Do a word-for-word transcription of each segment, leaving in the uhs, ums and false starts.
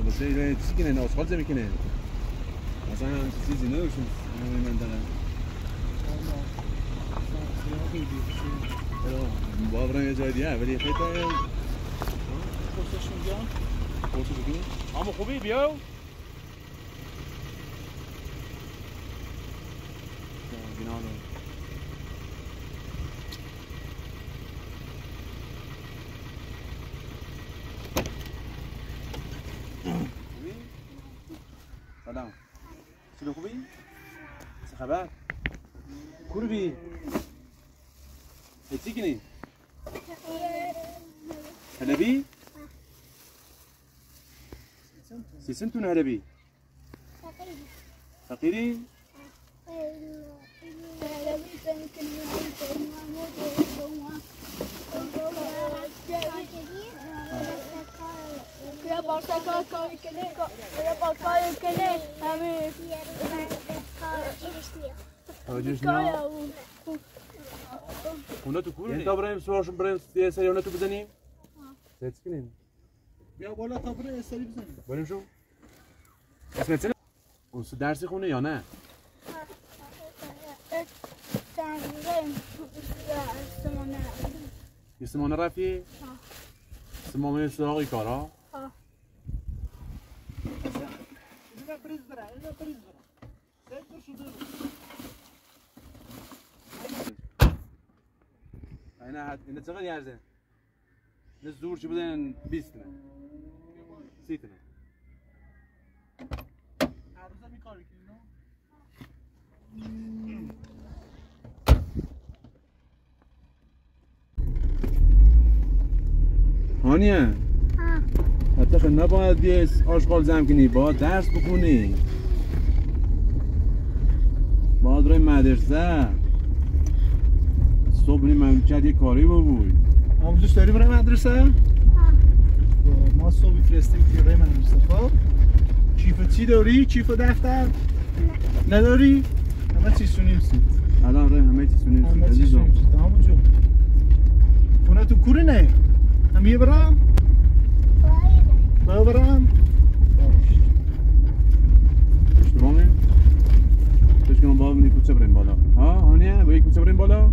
بس هي چیزی که نه آسفالت زمین کنه مثلا هم چیزی نه وشون همین منطقه باورم یه جای دیگه ولی خیلی تا پرسشون بیان پرسش بکنی اما خوبی بیاو بینالو سلام شلون خوبی؟ چه خبر؟ کوربی؟ چی کنی؟ هلبی؟ سی سنتون هلبی؟ فقیری؟ يا برتقال كاي كلي يا برتقال كلي همي اونا تو کورنی؟ یه تا بریم سوارشون بریم یه سری اونا تو بزنیم؟ سیت کنیم بیا بالا تا بریم یه سری بزنیم بریم شو اسمت چه؟ اون درسی خونه یا نه؟ یه سمانه رفتی؟ سمانه سراغی کارا؟ ها اینو بریز برا اینو بریز برا سیت بر شده اینه اینه چقدر یارزه؟ نه زور چی بدن بیست نه سی نه هر روز می کار میکنی نه؟ هانیه حتی خیلی نباید بیای آشغال جمع کنی باید درس بخونی باید روی مدرسه صبح نیم مملکت یه کاری ببوی آم دوست داری برای مدرسه؟ ما صبح فرستیم که برای مدرسه خب؟ کیف چی داری؟ کیف دفتر؟ نه نداری؟ همه چی سونیم سید الان روی همه چی سونیم سید همه چی سونیم سید همون جو خونه تو کوره نه؟ همیه برام؟ باید برام؟ اشتباه میم؟ بهش کنم باید منی کوچه بریم بالا ها هانیه؟ باید کوچه بریم بالا؟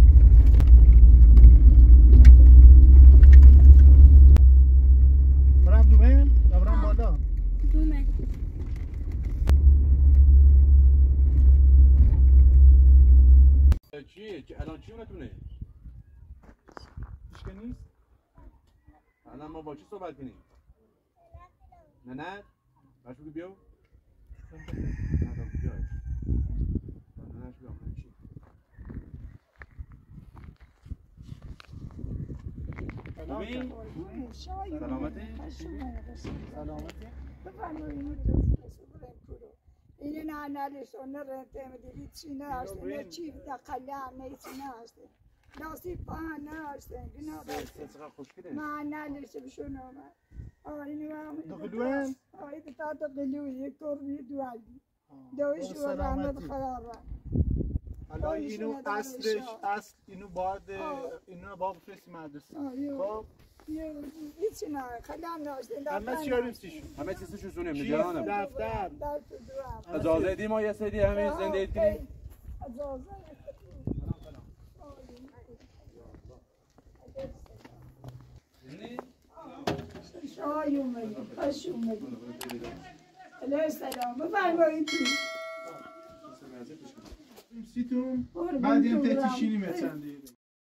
برام دومن؟ یا برام بالا؟ دومن چیه؟ الان چی اونتونه؟ هیچ نیست؟ الان ما با چی صحبت کنیم؟ نه نه؟ باش بگو بیاو؟ نه دام بیای نه نش بیام نه چی؟ خوبی؟ سلامتی؟ سلامتی؟ این نه نلیش اون رنته میدی چی نه است نه چی دقیقا نه چی نه است ناسی پاهن نه است گنا بس چقدر خوشگله ما نلیش بشون اومد آینی ما دقیقاً آید تا تا قلیوی کربی دوادی دویش و رحمت خدا حالا اینو اصلش اصل اینو باید اینو باید بفرستی مدرسه خب هیچی نه خیلی ناشته همه چی داریم سیشون همه چیزشو سونیم نگرانم دفتر اجازه دی ما یه سری همین زنده کنیم اجازه شای اومدی خوش اومدی علیه السلام بفرمایید تو سیتون بعد یه تهتی شینیم چند دیگه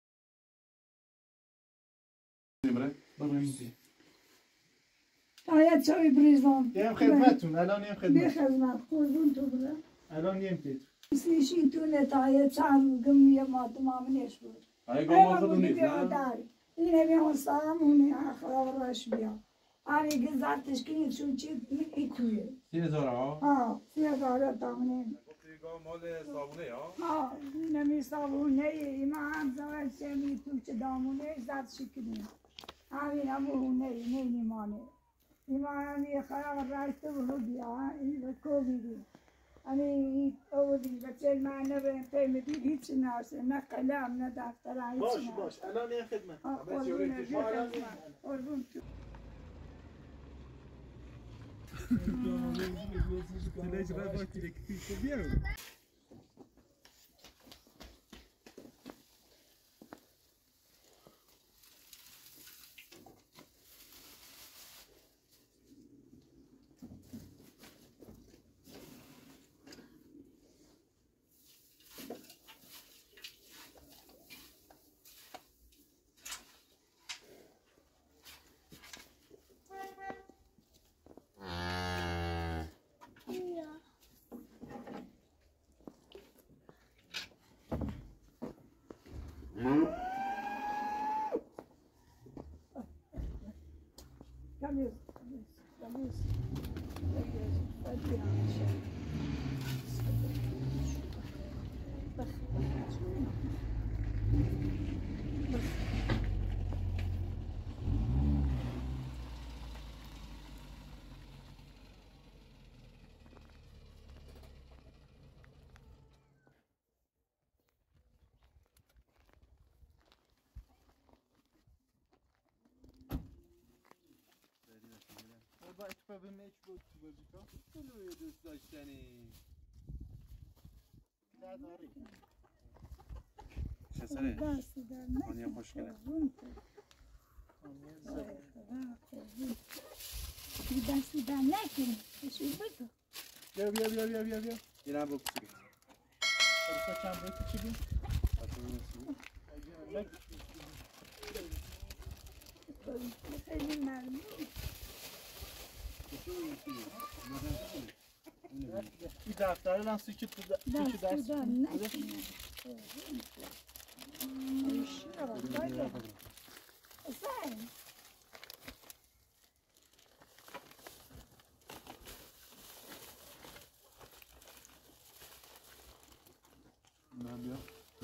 آیا چای بریزم دیم خدمتون الان یم بی خدمت خدمت خوردون تو برم الان یم تهتون سیشین تونه تا یه چند گمیه ما تمامنش بود آیا گام خودون نیست نه؟ اینه بیان سام اونی اخلاق راش بیا آنی که زرتش کنید چون چی این تویه سی هزار ها؟ ها سی هزار تامنه گفتی گام مال صابونه ها؟ ها نمی صابونه ای ما هم زمان چه می تو چه دامونه زرت شکنیم همین هم بهونه ای نه نیمانه ایمان هم یه خلاق رایسته بهو بیا این به کو بیدیم این اودی بچه من نبرم پیمدی هیچ نرسه نه قلم نه دفتر هیچ باش نرسه باش الان یم خدمت قربونه بیا خدمت قربون تو Camisa, camisa, camisa. با اتفاق به میچ بود تو بازی کن کلوی دوست داشتنی نداری چسره؟ دست در آنیا خوشگله دستی در نکنی بشی بگو بیا بیا بیا بیا بیا بیا یه نم بکسی برسا چند باید چی بیم؟ خیلی ممنون این دفتره من سوچه تو دست در نکنی من بیا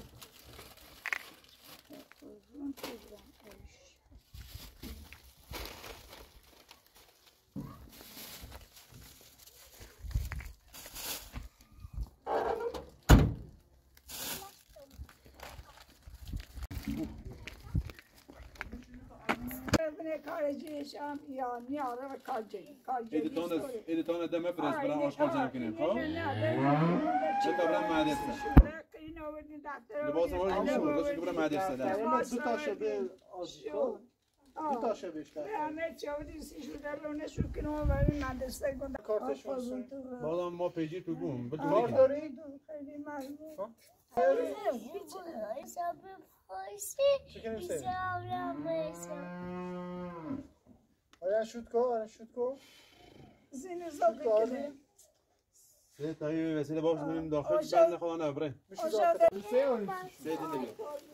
کارجیشم یا نیاره و کارجی ایدتان ایدتان دم فرست برای آشغال جمع کنیم خب؟ چه چه برای مدرسه لباس ما رو نمیشه بود که برای مدرسه در دو تا شده آزیکو دو تا شده بیشتر همه چاودی سی شده رو نشون کنم و برای مدرسه گنده کارتشون بازم ما پیجی تو گم کار داری؟ خیلی ممنون آیا شوت کو؟ آیا شوت کو؟ زین زاده کنه سه تایی وسیله باش بریم داخل بند خدا نبره میشه داخل سه دین دیگه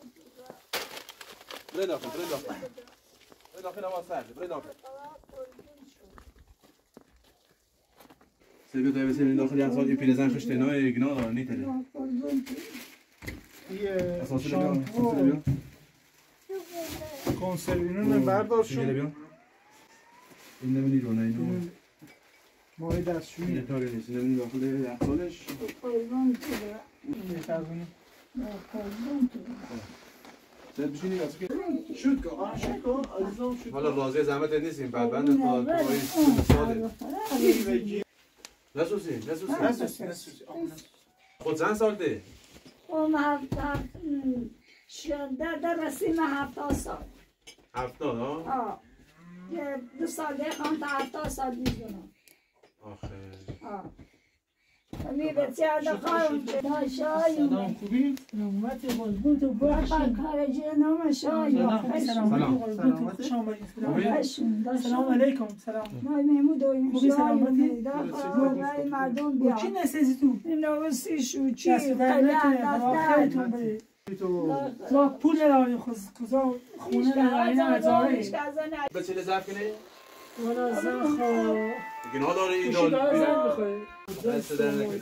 برای داخل برای داخل برای داخل آواز سرده برای داخل سه تایی وسیله داخل یه سال یه پیرزن خشته نای ایگنا داره نیتره یه اساسی شامپو بیا کنسروینون بردارشون این نمیدی رو نه اینو ماهی دستشویی یه تاری نیست نمیدی داخل یه سالش یه ترزونی سه بشینی واسه که شوت کو آن شوت کو عزیزم شوت حالا راضی زحمت نیستیم بعد بند خواهد توی ساله نسوسی نسوسی نسوسی نسوسی خود چند سال ده؟ اون هفته شده در رسیم هفته سال هفتاد ها؟ آه یه دو سال دیگه تا هفته سال میزنم آخه آه می بسیار دخواهم داشایی سلام خوبی؟ سلامت قلبون تو باشین کارجی نام شای سلام سلام قلبون تو شما سلام علیکم سلام ما میمون دویم خوبی شای سلامتی؟ دخواهم مردم بیا چی نسازی تو؟ نوستی شو چی دست در نکنه خدا دفتر خیرتون بده تو تو پول نداری کجا خونه نداری نه ازاری به چه ظرف کنی؟ والا زن خوا گناه داره این کشی داره دار زن بخواه دست در نکنی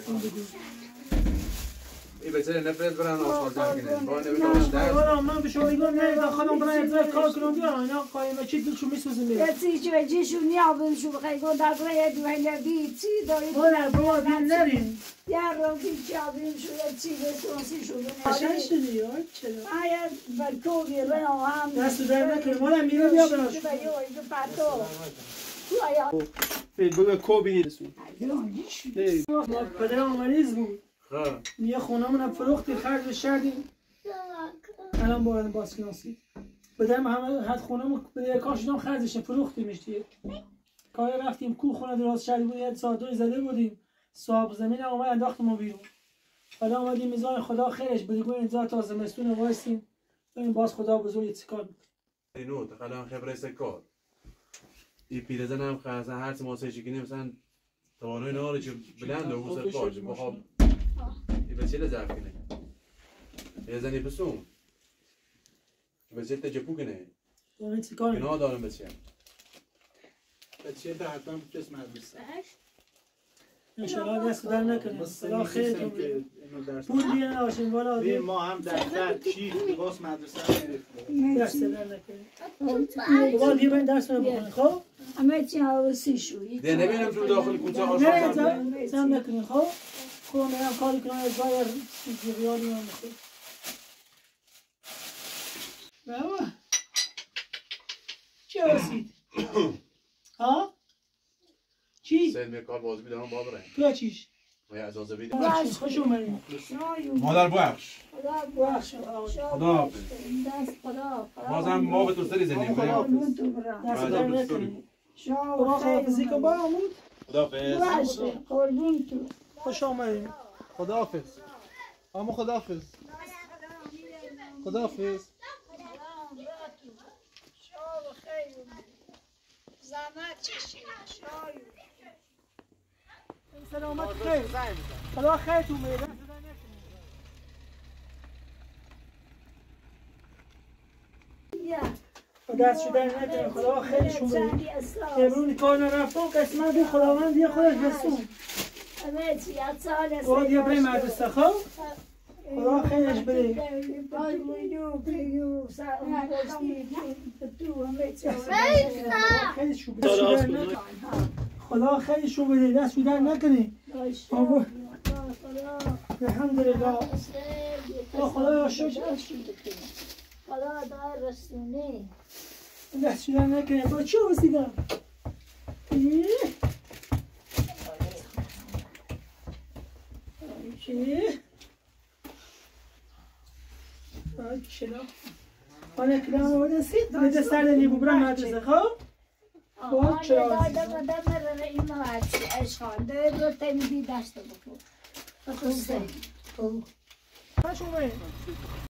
این بچه نفرت برن آشغال جمع کنه با نمیدونم درس والا من به شما میگم نه داخلم برای ازای کار کنم بیا اینا قایمه چی دلشو میسوزه میره کسی چه جیشو نیابون شو بخوای گو در برای دوهنه بی چی داری والا بابا بیا نریم یه رو بی چی آبیم شده چی به تونسی شده قشنگ شدی یا چرا آیا برکو بیرون هم دست در نکنه والا میره بیا براش شده یه پرتو بگه کو بینیدسون گرانیش پدرم مریض بود خب یه خونمون فروختی خرجش کردیم الان باید باسکناسی پدرم همه حد خونمون به کار شدم خرجش فروختیمش دیگه کار رفتیم کو خونه درست کردیم بود یه ساعت دوی زده بودیم صاحب زمین هم اومد انداختیم و بیرون حالا اومدیم میزان خدا خیرش بدیم اینجا تا زمستون وایسیم ببین باز خدا بزرگ چیکار میکنه اینو تخلم خبره سکار این پیرزن هم خواهد هر چه ماسه چکنی مثلا توانای نهاری که بلند و بوسر پاش بخواب این بچه لزرف کنه یه زنی پسون بچه تجپو کنه ببین چیکار میکنه گناه دارم بچه بچه تا حتما بفرست مدرسه انشالله دست در نکنه خدا خیرتون بده پول دیگه نباشیم بالا ببین ما هم دفتر چیف لباس مدرسه هم گرفتیم دست در نکنه بابا دیگه برین درس رو بخونید خب همه چی حواسی شویی ده نبینم تو داخل کوچه نه آشان زم زم نکنید خب خودم میرم کاری کنم از بایر ریالی هم میخواد بابا چی رسید؟ ها؟ چی؟ سید میکار بازی بیدارم بابره بیا چیش؟ و یه اجازه بیدیم بخش خوش اومدیم مادر بخش بخش خدا حافظ دست خدا بازم ما به تو سری زنیم قربون تو برم دست در نکنید شما بابا خیلی خدافزی کن با عمود خدا حافظ باشه قربون تو خوش آمدیم خداحافظ اما خداحافظ خداحافظ شما خیلی زحمت چشید شای سلامت خیر خدا خیرتون بده دست شده نکنه خدا خیرشون بده امرون کار نرفتم قسمت دی خداوند یه خودش رسون باید یه برای مدرسه خب خدا خیرش بده خیرشون بده خدا خیرشون بده دست در نکنه الحمدلله خدا شکر خدا دار رسونه دست در نکنه با چی رسیدم چی چرا حالا کلام آمده سید بده سر نیبو برم مدرسه خب آه چرا داده بده مرن این هرچی اشخان ده دو تمیدی داشته بکن خوب سید خوش اومد